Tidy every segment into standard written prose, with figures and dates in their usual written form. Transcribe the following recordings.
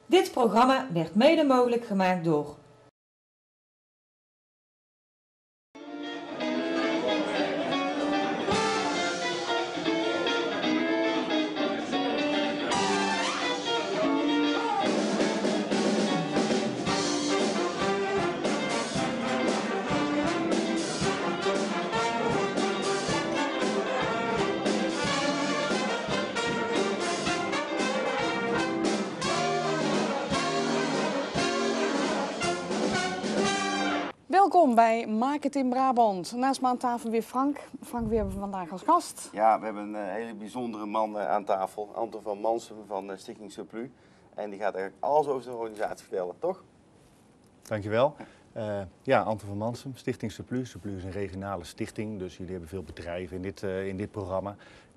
Dit programma werd mede mogelijk gemaakt door Welkom bij Maak het in Brabant. Naast me aan tafel weer Frank. Frank, wie hebben we vandaag als gast? Ja, we hebben een hele bijzondere man aan tafel. Anton van Mansum van Stichting Surplus. En die gaat eigenlijk alles over zijn organisatie vertellen, toch? Dankjewel. Ja, Anton van Mansum, Stichting Surplus. Surplus is een regionale stichting, dus jullie hebben veel bedrijven in dit programma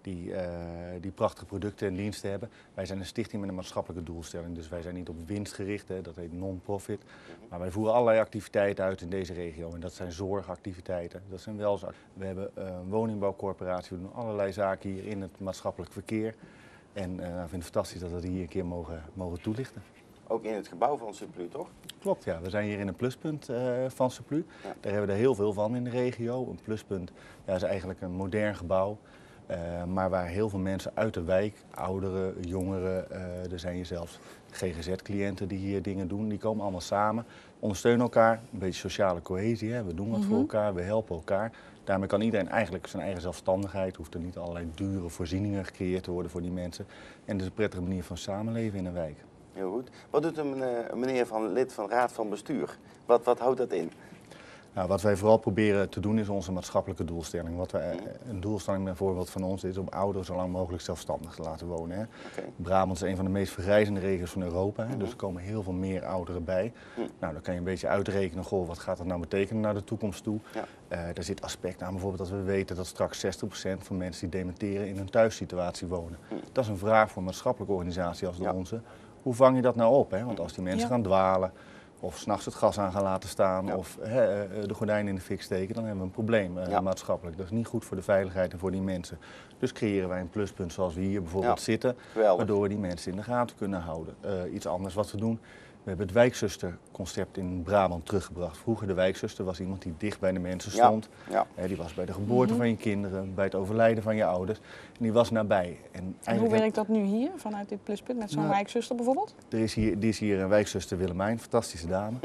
die prachtige producten en diensten hebben. Wij zijn een stichting met een maatschappelijke doelstelling, dus wij zijn niet op winst gericht, dat heet non-profit. Maar wij voeren allerlei activiteiten uit in deze regio en dat zijn zorgactiviteiten, dat zijn welzijnsactiviteiten. We hebben een woningbouwcorporatie, we doen allerlei zaken hier in het maatschappelijk verkeer. En ik vind het fantastisch dat we die hier een keer mogen toelichten. Ook in het gebouw van Surplus, toch? Klopt, ja. We zijn hier in een pluspunt van Surplus. Ja. Daar hebben we er heel veel van in de regio. Een pluspunt is eigenlijk een modern gebouw, maar waar heel veel mensen uit de wijk, ouderen, jongeren, er zijn hier zelfs GGZ-cliënten die hier dingen doen, die komen allemaal samen, ondersteunen elkaar, een beetje sociale cohesie, hè. We doen wat voor elkaar, we helpen elkaar. Daarmee kan iedereen eigenlijk zijn eigen zelfstandigheid, hoeft er niet allerlei dure voorzieningen gecreëerd te worden voor die mensen. En het is een prettige manier van samenleven in een wijk. Heel goed. Wat doet een meneer lid van raad van bestuur? Wat houdt dat in? Nou, wat wij vooral proberen te doen is onze maatschappelijke doelstelling. Een doelstelling bijvoorbeeld van ons is om ouderen zo lang mogelijk zelfstandig te laten wonen. Hè. Okay. Brabant is een van de meest vergrijzende regio's van Europa, hè, dus er komen heel veel meer ouderen bij. Nou, dan kan je een beetje uitrekenen, goh, wat gaat dat nou betekenen naar de toekomst toe. Ja. Daar zit aspect aan bijvoorbeeld dat we weten dat straks 60% van mensen die dementeren in een thuissituatie wonen. Dat is een vraag voor een maatschappelijke organisatie als de onze. Hoe vang je dat nou op? Hè? Want als die mensen gaan dwalen, of 's nachts het gas aan gaan laten staan, of de gordijnen in de fik steken, dan hebben we een probleem maatschappelijk. Dat is niet goed voor de veiligheid en voor die mensen. Dus creëren wij een pluspunt zoals we hier bijvoorbeeld zitten, waardoor we die mensen in de gaten kunnen houden. Iets anders wat we doen. We hebben het wijkzusterconcept in Brabant teruggebracht. Vroeger de wijkzuster was iemand die dicht bij de mensen stond. Ja. Die was bij de geboorte van je kinderen, bij het overlijden van je ouders. En die was nabij. En hoe werkt dat nu hier, vanuit dit pluspunt, met zo'n wijkzuster bijvoorbeeld? Er is hier een wijkzuster Willemijn, fantastische dame.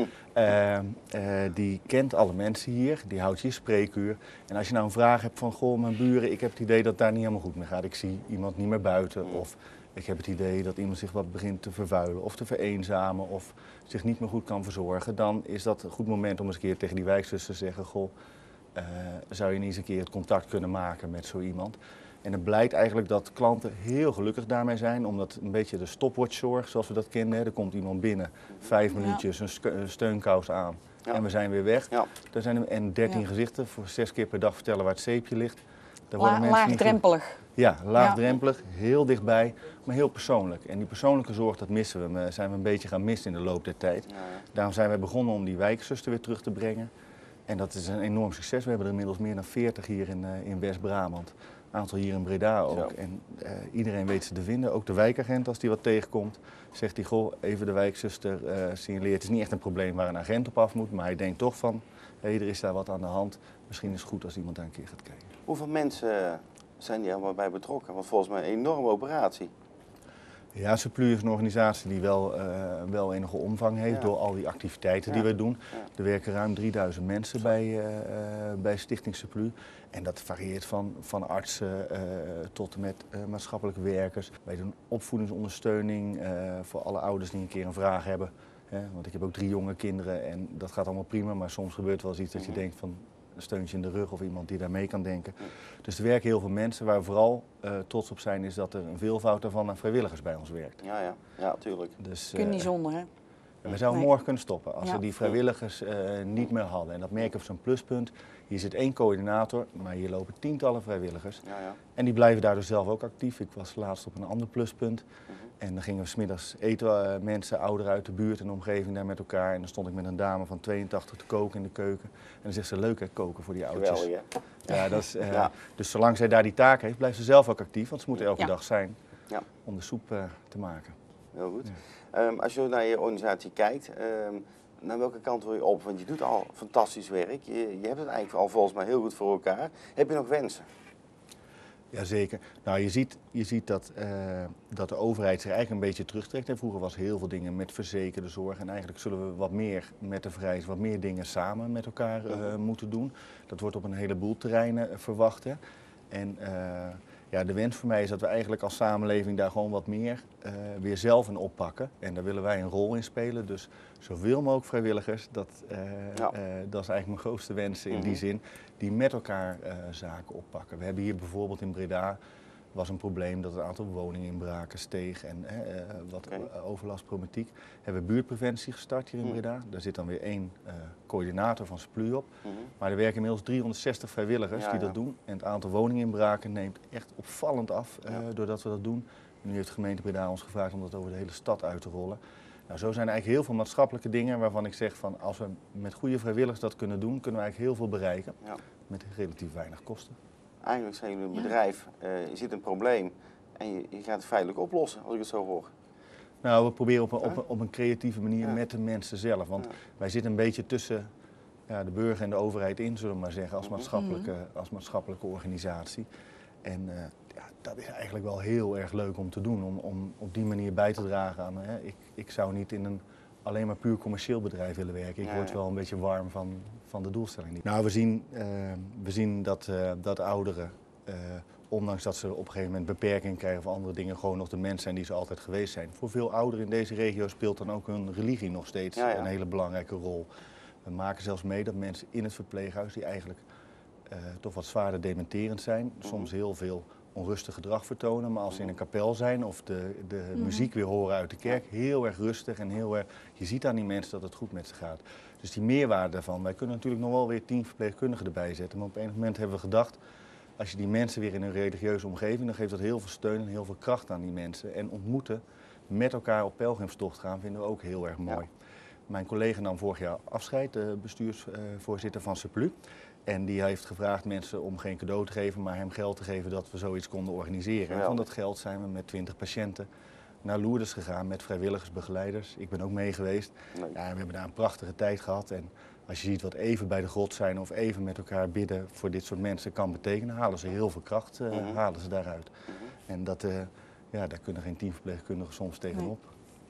Die kent alle mensen hier, die houdt hier spreekuur. En als je nou een vraag hebt van, goh, mijn buren, ik heb het idee dat het daar niet helemaal goed mee gaat. Ik zie iemand niet meer buiten. Of ik heb het idee dat iemand zich wat begint te vervuilen of te vereenzamen of zich niet meer goed kan verzorgen. Dan is dat een goed moment om eens een keer tegen die wijkzuster te zeggen, goh, zou je niet eens een keer het contact kunnen maken met zo iemand. En het blijkt eigenlijk dat klanten heel gelukkig daarmee zijn, omdat een beetje de stopwatchzorg, zoals we dat kennen, er komt iemand binnen, 5 minuutjes, een steunkous aan en we zijn weer weg. Ja. En 13 gezichten voor 6 keer per dag vertellen waar het zeepje ligt. Laagdrempelig. Ja, laagdrempelig, heel dichtbij, maar heel persoonlijk. En die persoonlijke zorg, dat missen we. Zijn we een beetje gaan missen in de loop der tijd. Ja. Daarom zijn wij begonnen om die wijkzuster weer terug te brengen. En dat is een enorm succes. We hebben er inmiddels meer dan 40 hier in West-Brabant. Een aantal hier in Breda ook. Zo. En iedereen weet ze te vinden. Ook de wijkagent, als die wat tegenkomt, zegt hij, goh, even de wijkzuster signaleert. Het is niet echt een probleem waar een agent op af moet, maar hij denkt toch van, er is daar wat aan de hand. Misschien is het goed als iemand daar een keer gaat kijken. Hoeveel mensen zijn die allemaal bij betrokken? Want volgens mij een enorme operatie. Ja, Surplus is een organisatie die wel enige omvang heeft door al die activiteiten die we doen. Er werken ruim 3000 mensen bij Stichting Surplus. En dat varieert van artsen tot en met maatschappelijke werkers. Wij doen opvoedingsondersteuning voor alle ouders die een keer een vraag hebben. Want ik heb ook 3 jonge kinderen en dat gaat allemaal prima, maar soms gebeurt wel eens iets dat je denkt van een steuntje in de rug of iemand die daar mee kan denken. Dus er werken heel veel mensen. Waar we vooral trots op zijn is dat er een veelvoud daarvan aan vrijwilligers bij ons werkt. Ja, tuurlijk. Dus, kun je niet zonder, hè? We zouden morgen kunnen stoppen als we die vrijwilligers niet meer hadden. En dat merken we op zo'n pluspunt. Hier zit 1 coördinator, maar hier lopen tientallen vrijwilligers. En die blijven daardoor zelf ook actief. Ik was laatst op een ander pluspunt. En dan gingen we 's middags eten, mensen, ouderen uit de buurt en de omgeving daar met elkaar. En dan stond ik met een dame van 82 te koken in de keuken. En dan zegt ze, leuk hè, koken voor die oudjes. Geweldig, hè? Ja, dat is, dus zolang zij daar die taak heeft, blijft ze zelf ook actief. Want ze moet elke dag zijn om de soep te maken. heel goed. Ja. Als je naar je organisatie kijkt, naar welke kant wil je op? Want je doet al fantastisch werk. Je hebt het eigenlijk al volgens mij heel goed voor elkaar. Heb je nog wensen? Jazeker. Nou, je ziet dat de overheid zich eigenlijk een beetje terugtrekt. En vroeger was heel veel dingen met verzekerde zorg. En eigenlijk zullen we wat meer met de vereis, wat meer dingen samen met elkaar moeten doen. Dat wordt op een heleboel terreinen verwacht. Hè. En ja, de wens voor mij is dat we eigenlijk als samenleving daar gewoon wat meer weer zelf in oppakken. En daar willen wij een rol in spelen. Dus zoveel mogelijk vrijwilligers, dat is eigenlijk mijn grootste wens in die zin, die met elkaar zaken oppakken. We hebben hier bijvoorbeeld in Breda, was een probleem dat het aantal woninginbraken steeg en wat overlastproblematiek. Hebben we buurtpreventie gestart hier in Breda. Daar zit dan weer 1 coördinator van SPLU op. Maar er werken inmiddels 360 vrijwilligers die dat doen. En het aantal woninginbraken neemt echt opvallend af doordat we dat doen. En nu heeft de gemeente Breda ons gevraagd om dat over de hele stad uit te rollen. Nou, zo zijn er eigenlijk heel veel maatschappelijke dingen waarvan ik zeg van als we met goede vrijwilligers dat kunnen doen, kunnen we eigenlijk heel veel bereiken met relatief weinig kosten. Eigenlijk zijn jullie een bedrijf, je ziet een probleem en je gaat het feitelijk oplossen, als ik het zo hoor. Nou, we proberen op een creatieve manier met de mensen zelf. Want wij zitten een beetje tussen de burger en de overheid in, zullen we maar zeggen, als maatschappelijke organisatie. En dat is eigenlijk wel heel erg leuk om te doen, om op die manier bij te dragen aan. Ik zou niet in een alleen maar puur commercieel bedrijf willen werken. Ik word wel een beetje warm van de doelstelling. Nou, we zien dat ouderen, ondanks dat ze op een gegeven moment beperkingen krijgen of andere dingen, gewoon nog de mens zijn die ze altijd geweest zijn. Voor veel ouderen in deze regio speelt dan ook hun religie nog steeds een hele belangrijke rol. We maken zelfs mee dat mensen in het verpleeghuis, die eigenlijk toch wat zwaarder dementerend zijn, soms heel veel onrustig gedrag vertonen, maar als ze in een kapel zijn of de muziek weer horen uit de kerk, heel erg rustig en heel erg, je ziet aan die mensen dat het goed met ze gaat. Dus die meerwaarde daarvan, wij kunnen natuurlijk nog wel weer 10 verpleegkundigen erbij zetten, maar op een moment hebben we gedacht, als je die mensen weer in een religieuze omgeving, dan geeft dat heel veel steun en heel veel kracht aan die mensen. En ontmoeten, met elkaar op pelgrimstocht gaan, vinden we ook heel erg mooi. Ja. Mijn collega nam vorig jaar afscheid, de bestuursvoorzitter van SPLU. En die heeft gevraagd mensen om geen cadeau te geven, maar hem geld te geven dat we zoiets konden organiseren. En van dat geld zijn we met 20 patiënten naar Lourdes gegaan met vrijwilligers, begeleiders. Ik ben ook mee geweest. Ja, we hebben daar een prachtige tijd gehad. En als je ziet wat even bij de grot zijn of even met elkaar bidden voor dit soort mensen kan betekenen, halen ze heel veel kracht halen ze daaruit. En dat, daar kunnen geen 10 verpleegkundigen soms tegenop.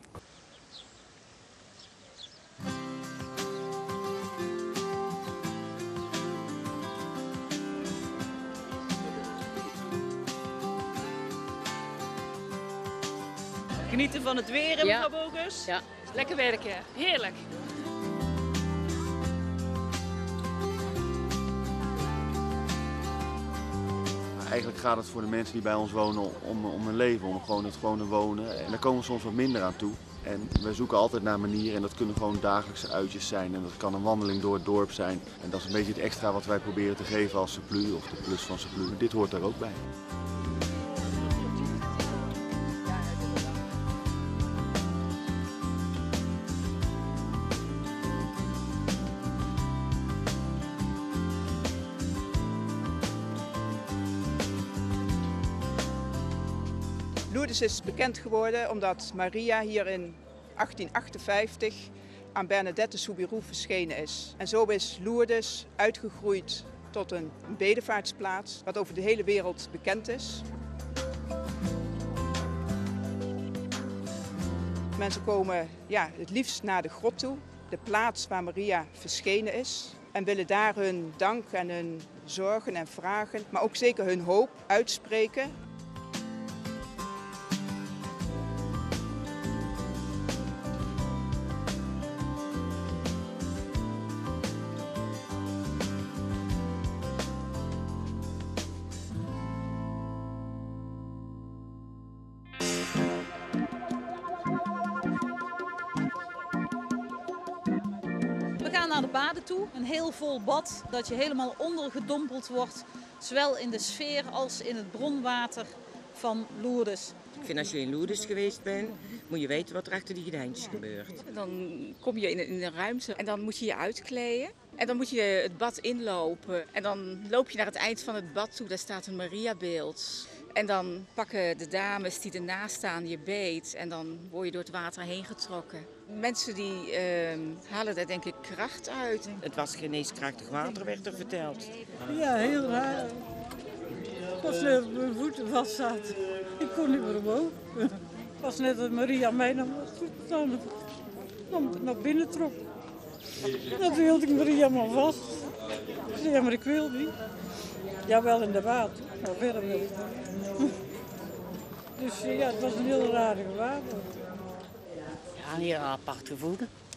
Genieten van het weer, mevrouw Bogus? Ja. Lekker werken, heerlijk. Eigenlijk gaat het voor de mensen die bij ons wonen om hun leven, om gewoon het gewone wonen. En daar komen we soms wat minder aan toe. En we zoeken altijd naar manieren en dat kunnen gewoon dagelijkse uitjes zijn. En dat kan een wandeling door het dorp zijn. En dat is een beetje het extra wat wij proberen te geven als SPLU of de plus van SPLU. Dit hoort daar ook bij. Lourdes is bekend geworden omdat Maria hier in 1858 aan Bernadette Soubirous verschenen is. En zo is Lourdes uitgegroeid tot een bedevaartsplaats wat over de hele wereld bekend is. Mensen komen het liefst naar de grot toe, de plaats waar Maria verschenen is. En willen daar hun dank en hun zorgen en vragen, maar ook zeker hun hoop uitspreken. We gaan naar de baden toe, een heel vol bad, dat je helemaal ondergedompeld wordt, zowel in de sfeer als in het bronwater van Lourdes. Ik vind als je in Lourdes geweest bent, moet je weten wat er achter die gordijntjes gebeurt. Dan kom je in een ruimte en dan moet je je uitkleden. En dan moet je het bad inlopen. En dan loop je naar het eind van het bad toe, daar staat een Mariabeeld. En dan pakken de dames die ernaast staan je beet en dan word je door het water heen getrokken. Mensen die halen daar denk ik kracht uit. Het was geen eens krachtig water, werd er verteld. Ja, heel raar. Het was net dat mijn voeten vast zaten. Ik kon niet meer omhoog. Het was net dat Maria mij naar binnen trok. En toen hield ik Maria maar vast. Ik zei, ja, maar ik wil niet. Ja, wel in de water, maar verder wil ik niet. Dus ja, het was een heel rare gewaarwording. Ja, een heel apart gevoel.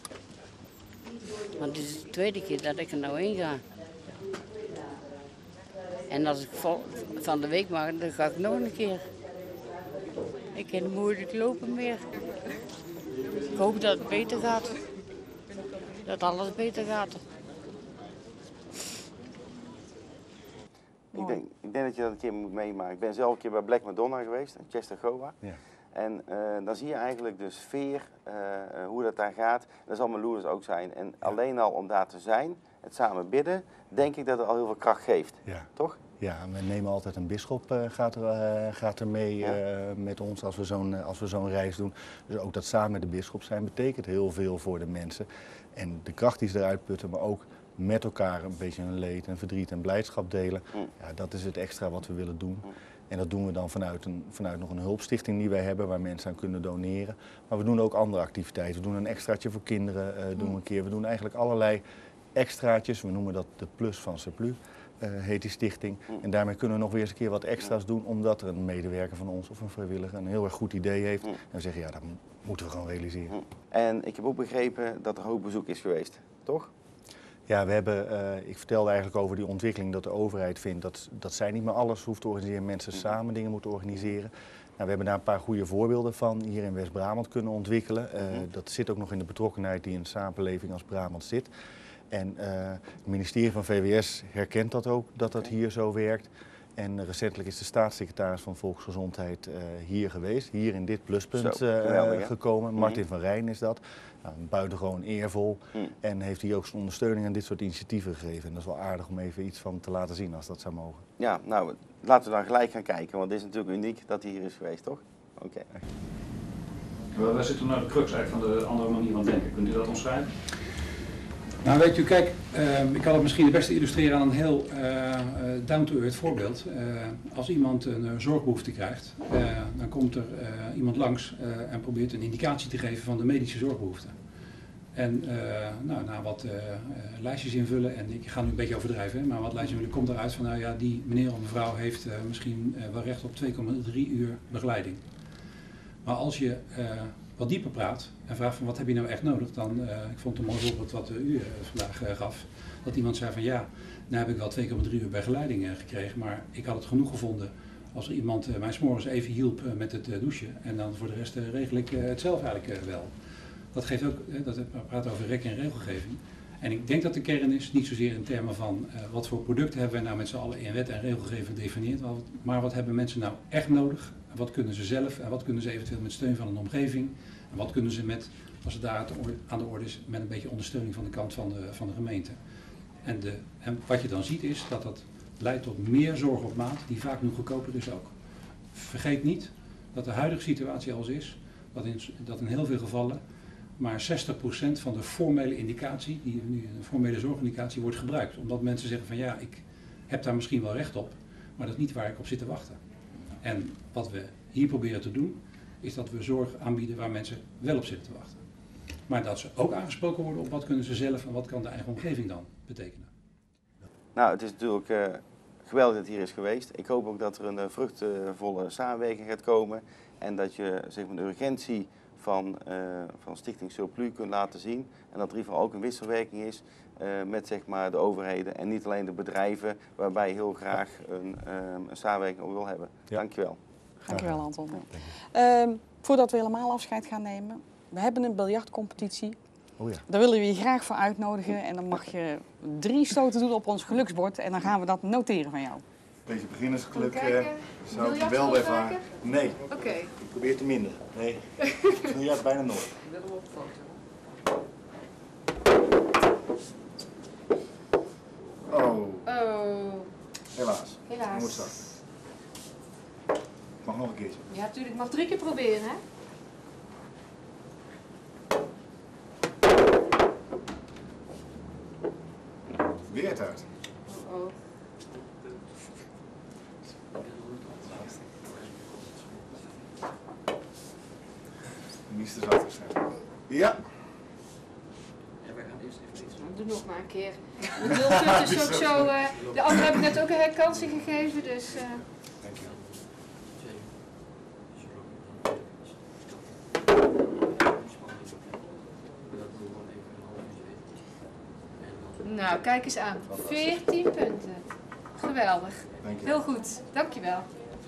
Want het is de tweede keer dat ik er nou heen ga. En als ik van de week mag, dan ga ik nog een keer. Ik kan moeilijk lopen meer. Ik hoop dat het beter gaat. Dat alles beter gaat. Ik denk dat je dat een keer moet meemaken. Ik ben zelf een keer bij Black Madonna geweest, in Czestochowa. Ja. En dan zie je eigenlijk de sfeer, hoe dat daar gaat. Dat zal mijn Lourdes ook zijn. En alleen al om daar te zijn, het samen bidden, denk ik dat het al heel veel kracht geeft. Ja. Toch? Ja, we nemen altijd een bisschop gaat er mee met ons als we zo'n reis doen. Dus ook dat samen met de bisschop zijn betekent heel veel voor de mensen. En de kracht die ze eruit putten, maar ook met elkaar een beetje hun leed en verdriet en blijdschap delen. Ja, dat is het extra wat we willen doen. En dat doen we dan vanuit nog een hulpstichting die wij hebben, waar mensen aan kunnen doneren. Maar we doen ook andere activiteiten. We doen een extraatje voor kinderen, doen we een keer. We doen eigenlijk allerlei extraatjes. We noemen dat de Plus van Surplus, heet die stichting. En daarmee kunnen we nog weer eens een keer wat extra's doen, omdat er een medewerker van ons of een vrijwilliger een heel erg goed idee heeft. En we zeggen, ja, dat moeten we gewoon realiseren. En ik heb ook begrepen dat er hoog bezoek is geweest, toch? Ja, we hebben, ik vertelde eigenlijk over die ontwikkeling dat de overheid vindt dat zij niet meer alles hoeft te organiseren, mensen samen dingen moeten organiseren. Nou, we hebben daar een paar goede voorbeelden van hier in West-Brabant kunnen ontwikkelen. Dat zit ook nog in de betrokkenheid die in de samenleving als Brabant zit. En het ministerie van VWS herkent dat ook, dat dat hier zo werkt. En recentelijk is de staatssecretaris van Volksgezondheid hier geweest, hier in dit pluspunt gekomen. Martin van Rijn is dat. Nou, buitengewoon eervol en heeft hij ook zijn ondersteuning aan dit soort initiatieven gegeven. En dat is wel aardig om even iets van te laten zien als dat zou mogen. Ja, nou, laten we dan gelijk gaan kijken, want het is natuurlijk uniek dat hij hier is geweest, toch? Oké. Waar zit toen nou de crux eigenlijk van de andere manier van denken? Kunt u dat omschrijven? Nou weet u, kijk, ik kan het misschien het beste illustreren aan een heel down-to-earth voorbeeld. Als iemand een zorgbehoefte krijgt, dan komt er iemand langs en probeert een indicatie te geven van de medische zorgbehoefte. En na wat lijstjes invullen, en ik ga nu een beetje overdrijven, hè, maar wat lijstjes invullen, komt eruit van, nou ja, die meneer of mevrouw heeft misschien wel recht op 2,3 uur begeleiding. Maar als je wat dieper praat en vraagt van wat heb je nou echt nodig, dan, ik vond het een mooi voorbeeld wat u vandaag gaf, dat iemand zei van ja, nou heb ik wel 2,3 uur begeleiding gekregen, maar ik had het genoeg gevonden als er iemand mij 's morgens even hielp met het douchen en dan voor de rest regel ik het zelf eigenlijk wel. Dat geeft ook, dat praat over rek- en regelgeving. En ik denk dat de kern is, niet zozeer in termen van wat voor producten hebben wij nou met z'n allen in wet en regelgeving gedefinieerd, maar wat hebben mensen nou echt nodig? En wat kunnen ze zelf en wat kunnen ze eventueel met steun van een omgeving? En wat kunnen ze met, als het daar aan de orde is, met een beetje ondersteuning van de kant van de gemeente? En wat je dan ziet is dat dat leidt tot meer zorg op maat, die vaak nu goedkoper is ook. Vergeet niet dat de huidige situatie als is, dat in heel veel gevallen maar 60% van de formele indicatie, die nu een formele zorgindicatie, wordt gebruikt. Omdat mensen zeggen van ja, ik heb daar misschien wel recht op, maar dat is niet waar ik op zit te wachten. En wat we hier proberen te doen, is dat we zorg aanbieden waar mensen wel op zitten te wachten. Maar dat ze ook aangesproken worden op wat kunnen ze zelf en wat kan de eigen omgeving dan betekenen. Nou, het is natuurlijk geweldig dat het hier is geweest. Ik hoop ook dat er een vruchtvolle samenwerking gaat komen en dat je zeg maar, de urgentie van Stichting Surplus kunt laten zien. En dat er in ieder geval ook een wisselwerking is met zeg maar, de overheden en niet alleen de bedrijven, waarbij je heel graag een samenwerking ook wil hebben. Ja. Dankjewel. Dankjewel, Anton. Voordat we helemaal afscheid gaan nemen, we hebben een biljartcompetitie. Oh ja. Daar willen we je graag voor uitnodigen en dan mag je 3 stoten doen op ons geluksbord en dan gaan we dat noteren van jou. Deze beginnersgeluk zou ik wel ervaren. Nee. Oké. Ik probeer te minderen. Nee. Ik doe het bijna nooit. Ik wil hem op foto. Oh. Oh. Helaas. Helaas. Moet zakken. Mag nog een keertje. Ja, natuurlijk. Mag 3 keer proberen, hè? Weer het uit. Oh. Niets te zacht waarschijnlijk. Ja. Doe nog maar een keer. De 0 punten is ook zo. De andere heb ik net ook een herkansing gegeven, dus. Dank je. Nou, kijk eens aan. 14 punten. Geweldig. Dank je. Heel goed. Dankjewel.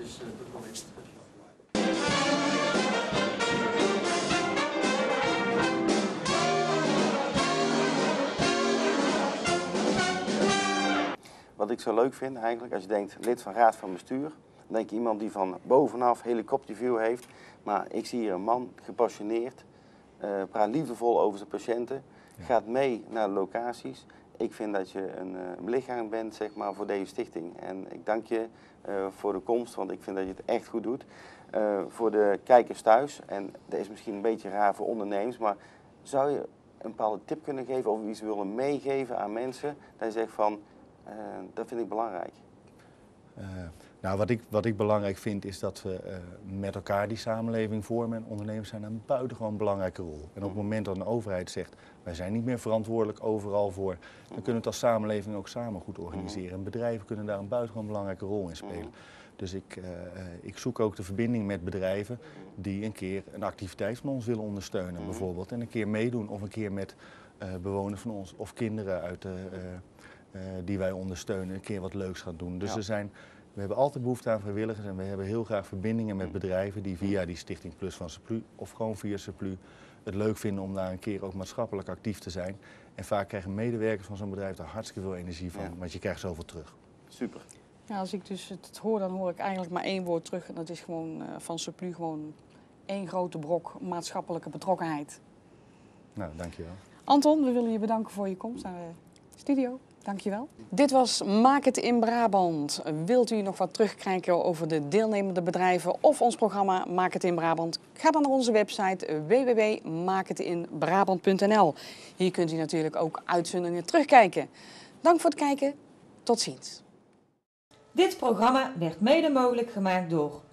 Wat ik zo leuk vind eigenlijk, als je denkt lid van raad van bestuur, dan denk je iemand die van bovenaf helikopterview heeft. Maar ik zie hier een man, gepassioneerd, praat liefdevol over zijn patiënten, gaat mee naar de locaties. Ik vind dat je een belichaam bent, zeg maar, voor deze stichting. En ik dank je voor de komst, want ik vind dat je het echt goed doet. Voor de kijkers thuis, en dat is misschien een beetje raar voor ondernemers, maar zou je een bepaalde tip kunnen geven of iets willen meegeven aan mensen, dat je zegt van, dat vind ik belangrijk. Nou, wat ik belangrijk vind is dat we met elkaar die samenleving vormen en ondernemers zijn een buitengewoon belangrijke rol. En op het moment dat een overheid zegt, wij zijn niet meer verantwoordelijk overal voor, dan kunnen we het als samenleving ook samen goed organiseren. En bedrijven kunnen daar een buitengewoon belangrijke rol in spelen. Dus ik zoek ook de verbinding met bedrijven die een keer een activiteit van ons willen ondersteunen bijvoorbeeld. En een keer meedoen of een keer met bewoners van ons of kinderen uit die wij ondersteunen, een keer wat leuks gaan doen. Dus we hebben altijd behoefte aan vrijwilligers en we hebben heel graag verbindingen met bedrijven die via die Stichting Plus van Surplus of gewoon via Surplus het leuk vinden om daar een keer ook maatschappelijk actief te zijn. En vaak krijgen medewerkers van zo'n bedrijf daar hartstikke veel energie van, want je krijgt zoveel terug. Super. Ja, als ik dus het hoor, dan hoor ik eigenlijk maar 1 woord terug en dat is gewoon van Surplus gewoon 1 grote brok maatschappelijke betrokkenheid. Nou, dankjewel. Anton, we willen je bedanken voor je komst naar de studio. Dankjewel. Dit was Maak het in Brabant. Wilt u nog wat terugkijken over de deelnemende bedrijven of ons programma Maak het in Brabant? Ga dan naar onze website www.maakhetinbrabant.nl. Hier kunt u natuurlijk ook uitzendingen terugkijken. Dank voor het kijken. Tot ziens. Dit programma werd mede mogelijk gemaakt door